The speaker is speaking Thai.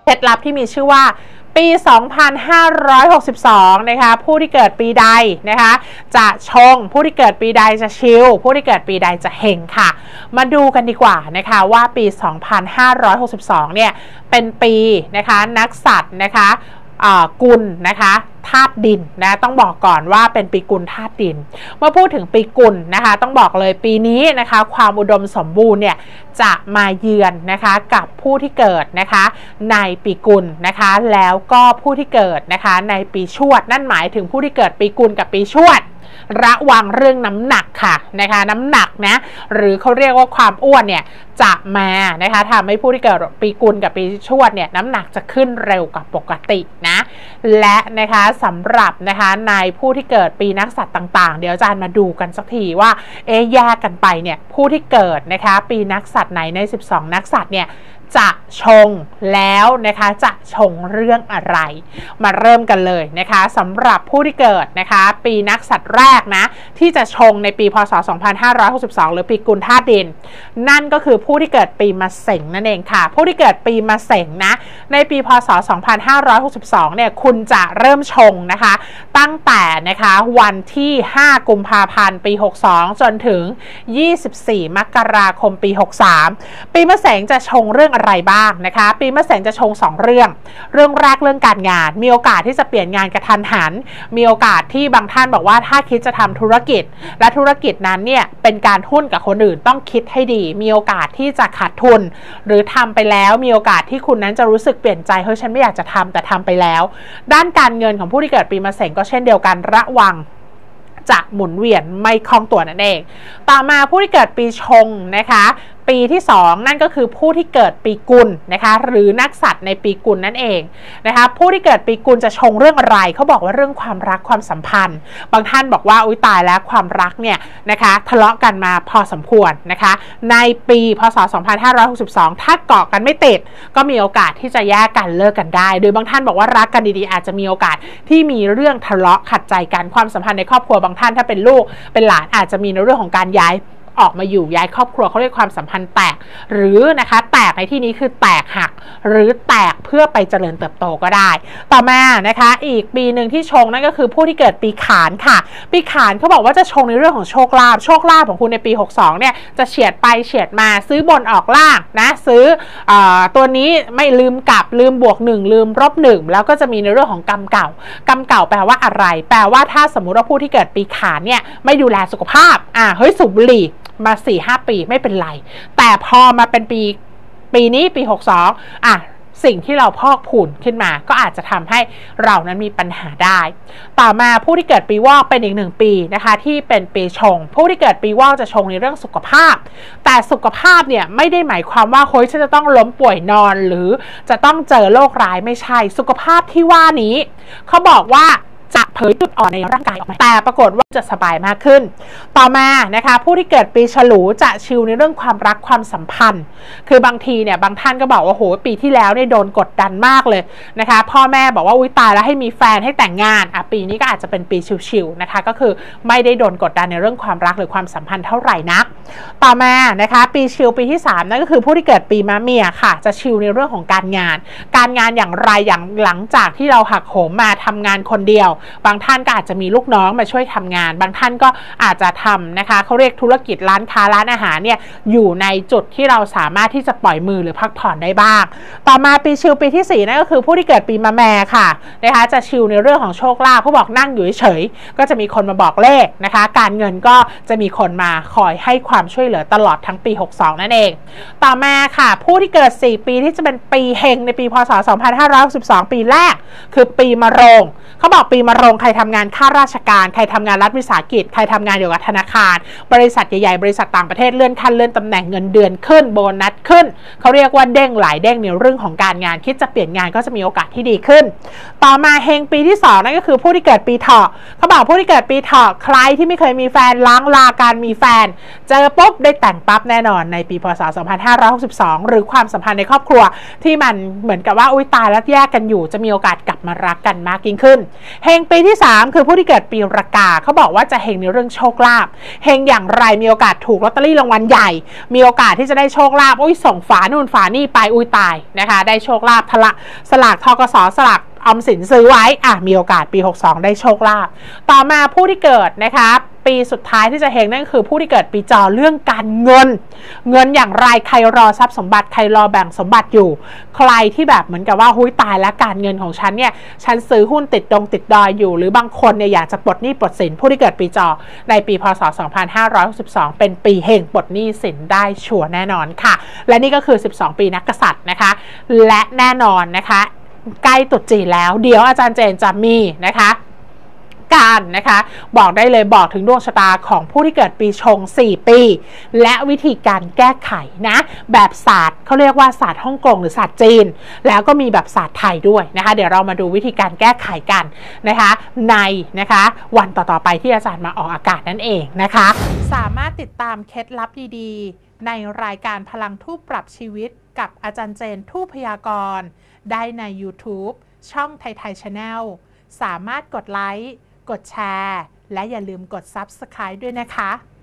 เคล็ดลับที่มีชื่อว่าปี 2562 นะคะผู้ที่เกิดปีใดนะคะจะชงผู้ที่เกิดปีใดจะชิลผู้ที่เกิดปีใดจะเฮงค่ะมาดูกันดีกว่านะคะว่าปี 2562 เนี่ยเป็นปีนะคะนักสัตว์นะคะกุลนะคะธาตุดินนะต้องบอกก่อนว่าเป็นปีกุลธาตุดินเมื่อพูดถึงปีกุลนะคะต้องบอกเลยปีนี้นะคะความอุดมสมบูรณ์เนี่ยจะมาเยือนนะคะกับผู้ที่เกิดนะคะในปีกุลนะคะแล้วก็ผู้ที่เกิดนะคะในปีชวดนั่นหมายถึงผู้ที่เกิดปีกุลกับปีชวดระวังเรื่องน้ำหนักค่ะนะคะน้ำหนักนะหรือเขาเรียกว่าความอ้วนเนี่ยจะมานะคะทำให้ผู้ที่เกิดปีกุลกับปีชวดเนี่ยน้ำหนักจะขึ้นเร็วกว่าปกตินะและนะคะสำหรับนะคะในผู้ที่เกิดปีนักสัตว์ต่างๆเดี๋ยวอาจารย์มาดูกันสักทีว่าแยกกันไปเนี่ยผู้ที่เกิดนะคะปีนักสัตว์ไหนใน12นักสัตว์เนี่ยจะชงแล้วนะคะจะชงเรื่องอะไรมาเริ่มกันเลยนะคะสำหรับผู้ที่เกิดนะคะปีนักสัตว์แรกนะที่จะชงในปีพศ 2562 หรือปีกุลธาตุดินนั่นก็คือผู้ที่เกิดปีมะเส็งนั่นเองค่ะผู้ที่เกิดปีมะเส็งนะในปีพศ 2562 เนี่ยคุณจะเริ่มชงนะคะตั้งแต่นะคะวันที่ 5 กุมภาพันธ์ปี 62 จนถึง 24 มกราคมปี 63 ปีมะเส็งจะชงเรื่องอะไรบ้างนะคะปีมะเส็งจะชง2เรื่องแรกเรื่องการงานมีโอกาสที่จะเปลี่ยนงานกระทันหันมีโอกาสที่บางท่านบอกว่าถ้าคิดจะทำธุรกิจและธุรกิจนั้นเนี่ยเป็นการหุ้นกับคนอื่นต้องคิดให้ดีมีโอกาสที่จะขาดทุนหรือทำไปแล้วมีโอกาสที่คุณนั้นจะรู้สึกเปลี่ยนใจเฮ้ยฉันไม่อยากจะทำแต่ทำไปแล้วด้านการเงินของผู้ที่เกิดปีมะเส็งก็เช่นเดียวกันระวังจะหมุนเวียนไม่คล่องตัวนั่นเองต่อมาผู้ที่เกิดปีชงนะคะปีที่2นั่นก็คือผู้ที่เกิดปีกุลนะคะหรือนักสัตว์ในปีกุลนั่นเองนะคะผู้ที่เกิดปีกุลจะชงเรื่องอะไรเขาบอกว่าเรื่องความรักความสัมพันธ์บางท่านบอกว่าอุ๊ยตายแล้วความรักเนี่ยนะคะทะเลาะกันมาพอสมควรนะคะในปีพศ 2562 ถ้าเกาะกันไม่ติดก็มีโอกาสที่จะแยกกันเลิกกันได้โดยบางท่านบอกว่ารักกันดีๆอาจจะมีโอกาสที่มีเรื่องทะเลาะขัดใจกันความสัมพันธ์ในครอบครัวบางท่านถ้าเป็นลูกเป็นหลานอาจจะมีในเรื่องของการย้ายออกมาอยู่ย้ายครอบครัวเขาเรียกความสัมพันธ์แตกหรือนะคะแตกในที่นี้คือแตกหักหรือแตกเพื่อไปเจริญเติบโตก็ได้ต่อมานะคะอีกปีหนึ่งที่ชงนั่นก็คือผู้ที่เกิดปีขานค่ะปีขานเขาบอกว่าจะชงในเรื่องของโชคลาภของคุณในปี62เนี่ยจะเฉียดไปเฉียดมาซื้อบนออกล่างนะซื้อตัวนี้ไม่ลืมกลับลืมบวก1ลืมลบ1แล้วก็จะมีในเรื่องของกรรมเก่าแปลว่าอะไรแปลว่าถ้าสมมุติว่าผู้ที่เกิดปีขานเนี่ยไม่ดูแลสุขภาพเฮ้ยสูบบุหรี่มา 4-5 ปีไม่เป็นไรแต่พอมาเป็นปีนี้ปี62สิ่งที่เราพอกพูนขึ้นมาก็อาจจะทำให้เรานั้นมีปัญหาได้ต่อมาผู้ที่เกิดปีวอกเป็นอีก1ปีนะคะที่เป็นปีชงผู้ที่เกิดปีวอกจะชงในเรื่องสุขภาพแต่สุขภาพเนี่ยไม่ได้หมายความว่าเฮ้ยฉันจะต้องล้มป่วยนอนหรือจะต้องเจอโรคร้ายไม่ใช่สุขภาพที่ว่านี้เขาบอกว่าจะเผยจุดอ่อนในร่างกายออกมาแต่ปรากฏว่าจะสบายมากขึ้นต่อมานะคะผู้ที่เกิดปีฉลูจะชิลในเรื่องความรักความสัมพันธ์คือบางทีเนี่ยบางท่านก็บอกว่าโหปีที่แล้วเนี่ยโดนกดดันมากเลยนะคะพ่อแม่บอกว่าอุ๊ยตายแล้วให้มีแฟนให้แต่งงานปีนี้ก็อาจจะเป็นปีชิลๆนะคะก็คือไม่ได้โดนกดดันในเรื่องความรักหรือความสัมพันธ์เท่าไหร่นักต่อมานะคะปีชิลปีที่3นั่นก็คือผู้ที่เกิดปีมะเมียค่ะจะชิลในเรื่องของการงานอย่างไรอย่างหลังจากที่เราหักโหมมาทำงานคนเดียวบางท่านก็อาจจะมีลูกน้องมาช่วยทำงานบางท่านก็อาจจะทำนะคะเขาเรียกธุรกิจร้านค้าร้านอาหารเนี่ยอยู่ในจุดที่เราสามารถที่จะปล่อยมือหรือพักผ่อนได้บ้างต่อมาปีชิลปีที่4นั่นก็คือผู้ที่เกิดปีมะแม่ค่ะนะคะจะชิลในเรื่องของโชคลาภผู้บอกนั่งอยู่เฉยๆก็จะมีคนมาบอกเลขนะคะการเงินก็จะมีคนมาคอยให้ความช่วยเหลือตลอดทั้งปี62นั่นเองต่อมาค่ะผู้ที่เกิด4ปีที่จะเป็นปีเฮงในปีพศ 2562 ปีแรกคือปีมะโรงเขาบอกปีมะโรงใครทำงานข้าราชการใครทำงานรัฐวิสาหกิจใครทำงานเกี่ยวกับธนาคารบริษัทใหญ่ๆบริษัทต่างประเทศเลื่อนขั้นเลื่อนตำแหน่งเงินเดือนขึ้นโบนัสขึ้นเขาเรียกว่าเด้งหลายเด้งในเรื่องของการงานคิดจะเปลี่ยนงานก็จะมีโอกาสที่ดีขึ้นต่อมาเฮงปีที่2นั่นก็คือผู้ที่เกิดปีเถาะเขาบอกผู้ที่เกิดปีเถาะใครที่ไม่เคยมีแฟนล้างลาการมีแฟนเจอปุ๊บได้แต่งปั๊บแน่นอนในปีพศ 2562 หรือความสัมพันธ์ในครอบครัวที่มันเหมือนกับว่าอุ๊ยตายแล้วแยกกันอยู่จะมีโอกาสกลับมารักกันมากยิ่งขึ้นเฮงปีที่ 3คือผู้ที่เกิดปีรากาเขาบอกว่าจะเฮงในเรื่องโชคลาภเฮงอย่างไรมีโอกาสถูกลอตเตอรี่รางวัลใหญ่มีโอกาสที่จะได้โชคลาภส่งฝานู่นฝานี่ไปตายนะคะได้โชคลาภสลากธกสสลากออมสินซื้อไว้มีโอกาสปี62ได้โชคลาภต่อมาผู้ที่เกิดนะคะปีสุดท้ายที่จะเฮงนั่นคือผู้ที่เกิดปีจอเรื่องการเงินอย่างไรใครรอทรัพย์สมบัติใครรอแบ่งสมบัติอยู่ใครที่แบบเหมือนกับว่าตายแล้วการเงินของฉันเนี่ยฉันซื้อหุ้นติดดอยอยู่หรือบางคนเนี่ยอยากจะปลดหนี้ปลดสินผู้ที่เกิดปีจอในปีพศ2562เป็นปีเฮงปลดหนี้สินได้ชัวร์แน่นอนค่ะและนี่ก็คือ12ปีนักกษัตริย์นะคะและแน่นอนนะคะใกล้ตรุษจีนแล้วเดี๋ยวอาจารย์เจนจะมีนะคะการนะคะบอกได้เลยบอกถึงดวงชะตาของผู้ที่เกิดปีชง4ปีและวิธีการแก้ไขนะแบบศาสตร์เขาเรียกว่าศาสตร์ฮ่องกงหรือศาสตร์จีนแล้วก็มีแบบศาสตร์ไทยด้วยนะคะเดี๋ยวเรามาดูวิธีการแก้ไขกันนะคะในนะคะวันต่อๆไปที่อาจารย์มาออกอากาศนั่นเองนะคะสามารถติดตามเคล็ดลับดีๆในรายการพลังทูปปรับชีวิตกับอาจารย์เจนทูปพยากรณ์ได้ใน YouTube ช่องไทย Channel สามารถกดไลค์กดแชร์และอย่าลืมกด Subscribe ด้วยนะคะ